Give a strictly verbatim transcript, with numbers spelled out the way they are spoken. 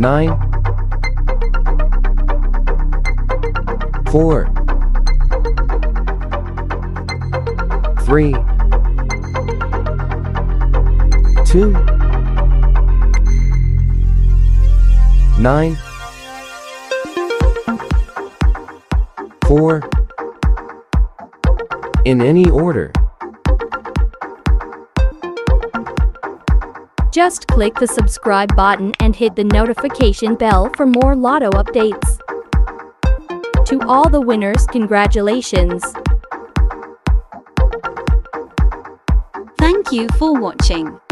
nine, four, three, two, nine, four, in any order. Just click the subscribe button and hit the notification bell for more Lotto updates. To all the winners, congratulations! Thank you for watching.